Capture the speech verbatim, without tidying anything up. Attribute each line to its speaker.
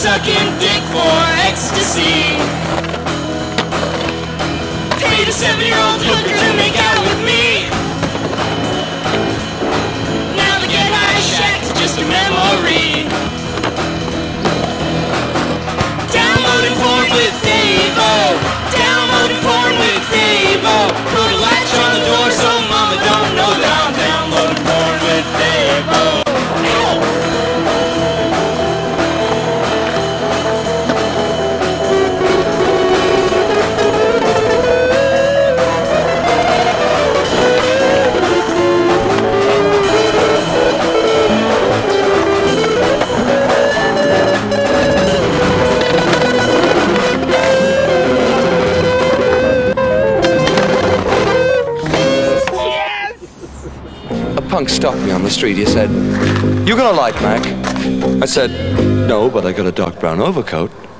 Speaker 1: sucking dick for ecstasy. Paid a seven-year-old hooker to make out with me. Now the Get High Shack's just a memory. Downloading porn with Dave-O. Downloading porn with Dave-O. Put a latch on the door so mama don't know that I'm downloading porn with Dave-O.
Speaker 2: Punk stopped me on the street. He said, "You got a light, Mac?" I said, "No, but I got a dark brown overcoat."